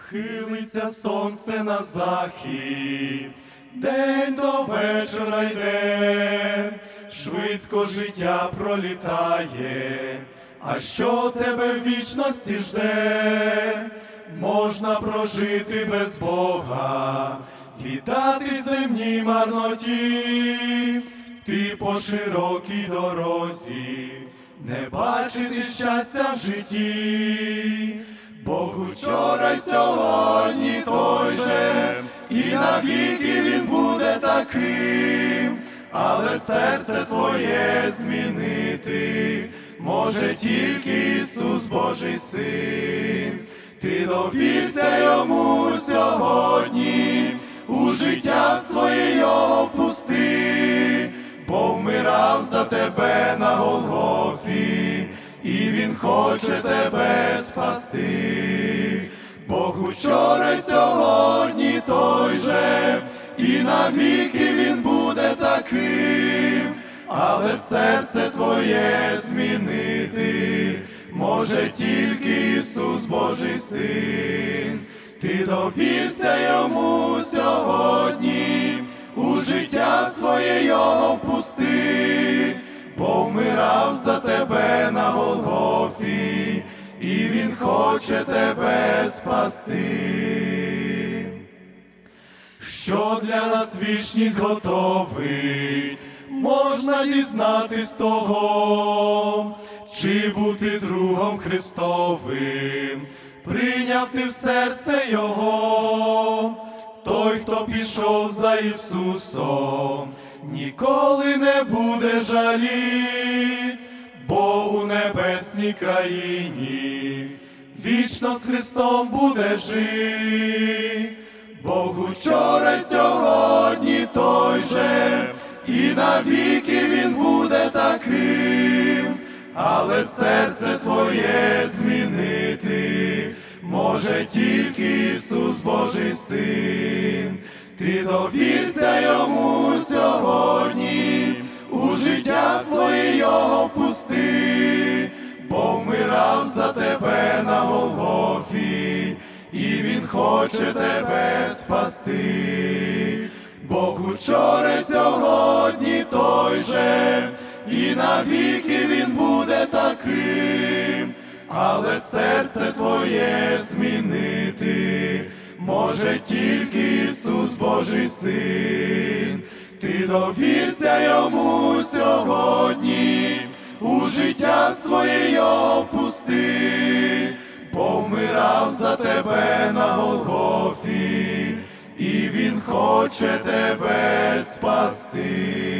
Хилиться сонце на захід, день до вечора йде, швидко життя пролітає, а що тебе в вічності жде? Можна прожити без Бога, віддати земній марноті, ти по широкій дорозі, не бачити щастя в житті. Бог вчора й сьогодні той же, і навіки Він буде таким, але серце твоє змінити може тільки Ісус Божий Син. Ти довірся Йому сьогодні, у життя своє Його пусти, бо вмирав за тебе на Голгофі, і Він хоче тебе спасти. Бог учора й сьогодні той же, і навіки Він буде таким, але серце твоє змінити може тільки Ісус Божий Син. Ти довірся Йому сьогодні, у життя своє Його впусти, бо вмирав за тебе на Голгофі, і Він хоче тебе спасти. Що для нас вічність готовить, можна дізнатись того, чи бути другом Христовим, прийняв ти в серце Його. Той, хто пішов за Ісусом, ніколи не буде жаліть, бо у небесній країні вічно з Христом буде жить. Бог учора й сьогодні той же, і навіки Він буде таким, але серце твоє змінити може тільки Ісус Божий Син. Ти довірся Йому сьогодні, у життя своє Його впусти, бо вмирав за тебе на Голгофі, і Він хоче тебе спасти. Бог учора й сьогодні той же, і навіки Він буде таким, але серце твоє змінити може тільки Ісус Божий Син. Ти довірся Йому сьогодні, у життя своє Його впусти, бо вмирав за тебе на Голгофі, і Він хоче тебе спасти.